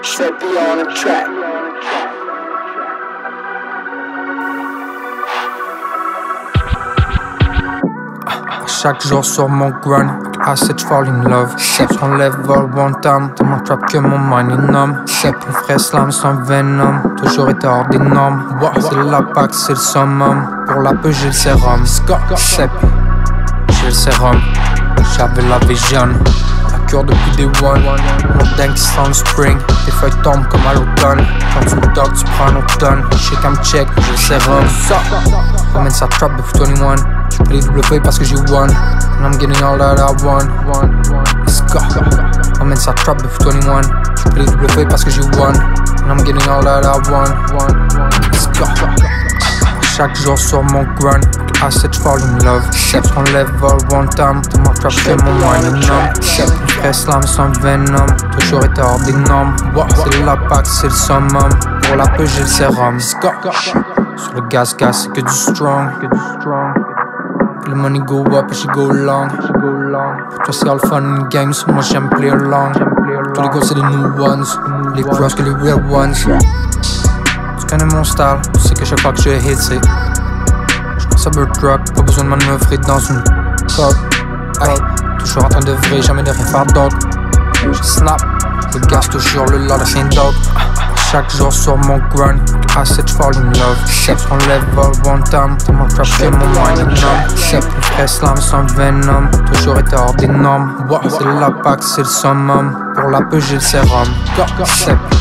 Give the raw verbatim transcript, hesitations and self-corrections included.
S E B P on the track. Chaque jour sur mon grind, assez de fall in love. Sep son level one time, dans mon trap que mon mind est numb. Sep une vraie slam sans venom, toujours été hors des normes. Wow, c'est la pack, c'est le summum. Pour la peu j'ai le sérum. Sep, j'ai le sérum. J'avais la vision, la cure depuis day one. Mon dingue qui sent le spring, les feuilles tombent comme à l'automne. Quand tu me dogs, tu prends un automne. Shake I'm check, j'ai le sérum. Ramène sa trap depuis vingt et un. J'ai pris les W parce que j'ai won. And I'm getting all that I want. Let's go. Ramène sa trap depuis vingt et un. J'ai pris les W parce que j'ai won. And I'm getting all that I want. Let's go. Chaque jour sur mon grind, assez de fall in love. Sep son level one time, dans mon trap que mon mind est numb. Sep une vraie slam sans venom, toujours été hors des normes. Wow, c'est la pack, c'est le summum. Pour la peu j'ai le sérum. Sur le gaz gaz c'est que du strong. Le money go up et she go long. Pour toi c'est all fun and games, moi j'aime play along. Tous les gars c'est des new ones, les cross que les real ones. Tu connais mon style, tu sais que chaque fois que je hit c'est j'pense à bird truck, pas besoin de manœuvrer dans une coque. Hey, toujours en train de vrai, jamais de rien faire d'autre. Je snap, le gaz toujours le lot de rien d'autre. Chaque jour sur mon grind, assez de fall in love. Sep son level one time, dans mon trap que mon mind est numb. Sep une vraie slam sans venom, toujours été hors des normes. Wow, c'est la pack, c'est le summum. Pour la peu j'ai le sérum. Sep.